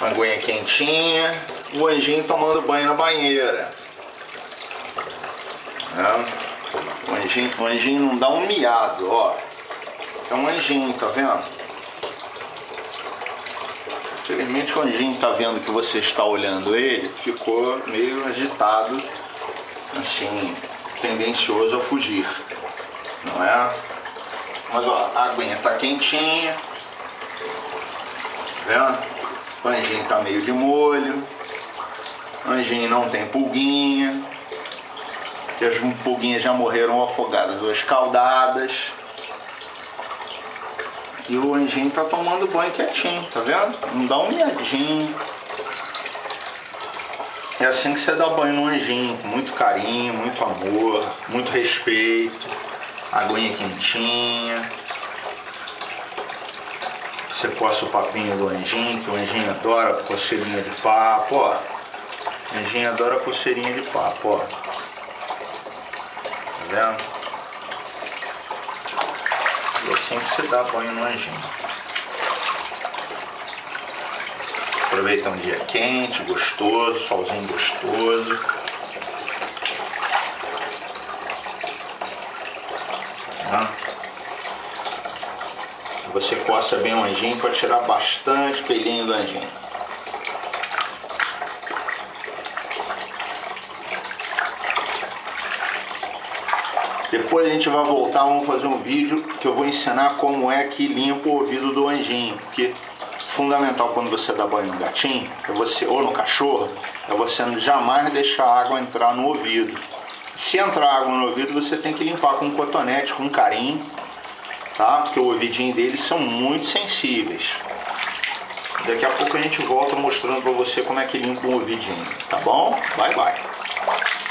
Aguinha quentinha, o anjinho tomando banho na banheira. O anjinho não dá um miado, ó. É um anjinho, tá vendo? Infelizmente o anjinho tá vendo que você está olhando ele, ficou meio agitado, assim, tendencioso a fugir, não é? Mas ó, a aguinha tá quentinha, tá vendo? O anjinho tá meio de molho, o anjinho não tem pulguinha, que as pulguinhas já morreram afogadas ou escaldadas. E o anjinho tá tomando banho quietinho, tá vendo? Não dá um miadinho. É assim que você dá banho no anjinho, com muito carinho, muito amor, muito respeito, aguinha quentinha. Você coça o papinho do anjinho, que o anjinho adora coceirinha de papo, ó. O anjinho adora coceirinha de papo, ó. Tá vendo? E assim que você dá banho no anjinho. Aproveita um dia quente, gostoso, solzinho gostoso. Tá? Você coça bem o anjinho para tirar bastante pelinho do anjinho. Depois a gente vai voltar, vamos fazer um vídeo que eu vou ensinar como é que limpa o ouvido do anjinho. Porque fundamental quando você dá banho no gatinho, ou no cachorro, é você jamais deixar a água entrar no ouvido. Se entrar água no ouvido, você tem que limpar com um cotonete, com carinho. Tá? Porque o ouvidinho deles são muito sensíveis. Daqui a pouco a gente volta mostrando pra você como é que limpa o ouvidinho, tá bom? Bye, bye.